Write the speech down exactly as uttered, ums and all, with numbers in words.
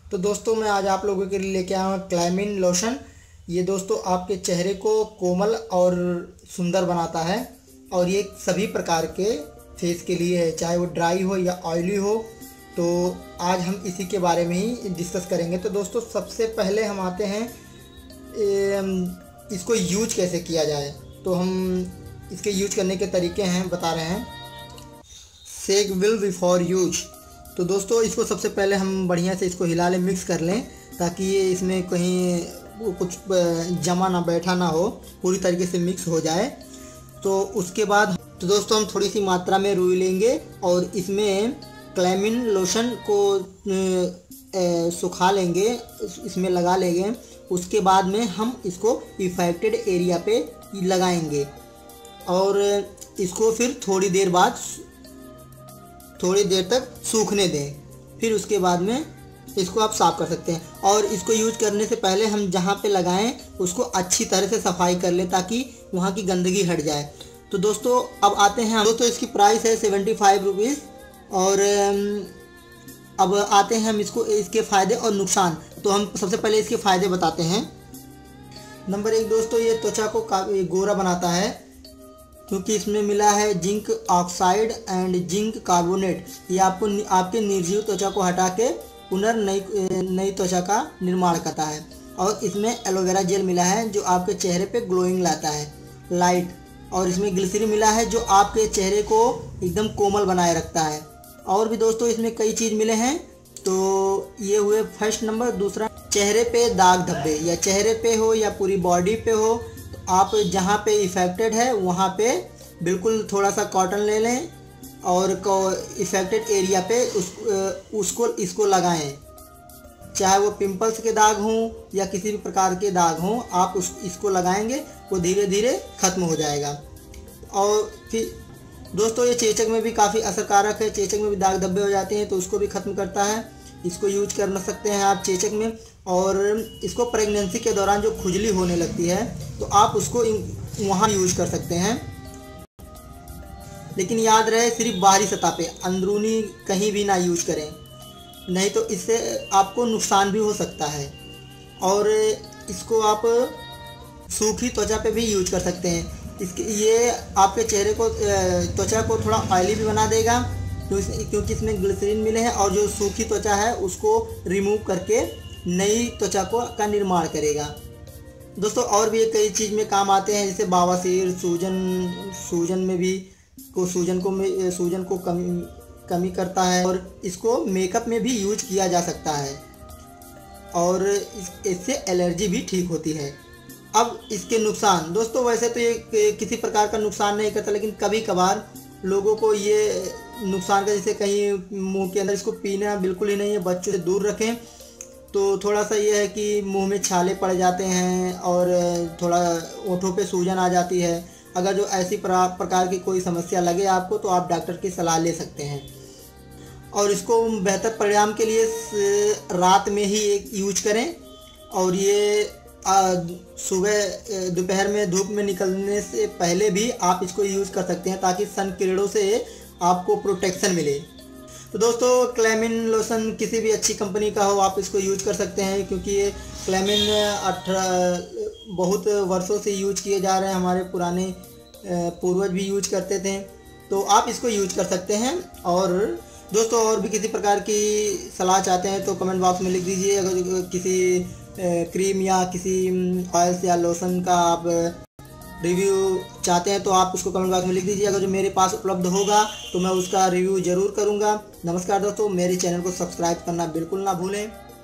तो दोस्तों मैं आज आप लोगों के लिए लेके आया हूँ क्लैमिन लोशन। ये दोस्तों आपके चेहरे को कोमल और सुंदर बनाता है और ये सभी प्रकार के फेस के लिए है, चाहे वो ड्राई हो या ऑयली हो। तो आज हम इसी के बारे में ही डिस्कस करेंगे। तो दोस्तों सबसे पहले हम आते हैं इसको यूज कैसे किया जाए। तो हम इसके यूज करने के तरीके हैं बता रहे हैं। Shake well before use. तो दोस्तों इसको सबसे पहले हम बढ़िया से इसको हिला लें, मिक्स कर लें, ताकि ये इसमें कहीं कुछ जमा ना बैठा ना हो, पूरी तरीके से मिक्स हो जाए। तो उसके बाद तो दोस्तों हम थोड़ी सी मात्रा में रुई लेंगे और इसमें क्लैमिन लोशन को सुखा लेंगे, इसमें लगा लेंगे। उसके बाद में हम इसको इफेक्टेड एरिया पे लगाएंगे और इसको फिर थोड़ी देर बाद थोड़ी देर तक सूखने दें। फिर उसके बाद में इसको आप साफ़ कर सकते हैं। और इसको यूज करने से पहले हम जहाँ पे लगाएं उसको अच्छी तरह से सफाई कर लें ताकि वहाँ की गंदगी हट जाए। तो दोस्तों अब आते हैं दोस्तों इसकी प्राइस है सेवेंटी फाइव रुपीज़। और अब आते हैं हम इसको इसके फ़ायदे और नुकसान। तो हम सबसे पहले इसके फ़ायदे बताते हैं। नंबर एक दोस्तों, ये त्वचा को काफ़ी गोरा बनाता है क्योंकि इसमें मिला है zinc oxide and zinc carbonate. ये आपको आपके निर्जीव त्वचा को हटा के पुनर्नई नई त्वचा का निर्माण करता है। और इसमें एलोवेरा जेल मिला है जो आपके चेहरे पे ग्लोइंग लाता है, लाइट। और इसमें ग्लिसरीन मिला है जो आपके चेहरे को एकदम कोमल बनाए रखता है। और भी दोस्तों इसमें कई चीज़ मिले हैं। तो ये हुए फर्स्ट नंबर। दूसरा, चेहरे पे दाग धब्बे या चेहरे पे हो या पूरी बॉडी पे हो, तो आप जहाँ पे इफेक्टेड है वहाँ पे बिल्कुल थोड़ा सा कॉटन ले लें और इफेक्टेड एरिया पे उस उसको इसको लगाएं। चाहे वो पिंपल्स के दाग हों या किसी भी प्रकार के दाग हों, आप उस इसको लगाएंगे वो धीरे धीरे ख़त्म हो जाएगा। और फिर दोस्तों ये चेचक में भी काफ़ी असरकारक है। चेचक में भी दाग धब्बे हो जाते हैं तो उसको भी ख़त्म करता है। इसको यूज कर सकते हैं आप चेचक में। और इसको प्रेगनेंसी के दौरान जो खुजली होने लगती है तो आप उसको वहाँ यूज कर सकते हैं। लेकिन याद रहे सिर्फ बाहरी सतह पे, अंदरूनी कहीं भी ना यूज करें, नहीं तो इससे आपको नुकसान भी हो सकता है। और इसको आप सूखी त्वचा पे भी यूज कर सकते हैं। इसके ये आपके चेहरे को त्वचा को थोड़ा ऑयली भी बना देगा क्योंकि इसमें ग्लिसरीन मिले हैं। और जो सूखी त्वचा है उसको रिमूव करके नई त्वचा को का निर्माण करेगा। दोस्तों और भी कई चीज़ में काम आते हैं, जैसे बवासीर, सूजन सूजन में भी को सूजन को सूजन को कमी कमी करता है। और इसको मेकअप में भी यूज किया जा सकता है और इस, इससे एलर्जी भी ठीक होती है। अब इसके नुकसान दोस्तों, वैसे तो ये किसी प्रकार का नुकसान नहीं करता, लेकिन कभी कभार लोगों को ये नुकसान का, जैसे कहीं मुंह के अंदर इसको पीना बिल्कुल ही नहीं है, बच्चों से दूर रखें। तो थोड़ा सा ये है कि मुंह में छाले पड़ जाते हैं और थोड़ा ओंठों पे सूजन आ जाती है। अगर जो ऐसी प्रकार की कोई समस्या लगे आपको तो आप डॉक्टर की सलाह ले सकते हैं। और इसको बेहतर परिणाम के लिए रात में ही एक यूज करें। और ये सुबह दोपहर में धूप में निकलने से पहले भी आप इसको यूज़ कर सकते हैं ताकि सन किरणों से आपको प्रोटेक्शन मिले। तो दोस्तों क्लैमिन लोशन किसी भी अच्छी कंपनी का हो आप इसको यूज कर सकते हैं, क्योंकि ये क्लैमिन अठारह बहुत वर्षों से यूज किए जा रहे हैं। हमारे पुराने पूर्वज भी यूज करते थे, तो आप इसको यूज कर सकते हैं। और दोस्तों और भी किसी प्रकार की सलाह चाहते हैं तो कमेंट बॉक्स में लिख दीजिए। अगर किसी क्रीम या किसी ऑयल्स या लोशन का आप रिव्यू चाहते हैं तो आप उसको कमेंट बॉक्स में लिख दीजिए। अगर जो मेरे पास उपलब्ध होगा तो मैं उसका रिव्यू ज़रूर करूंगा। नमस्कार दोस्तों, मेरे चैनल को सब्सक्राइब करना बिल्कुल ना भूलें।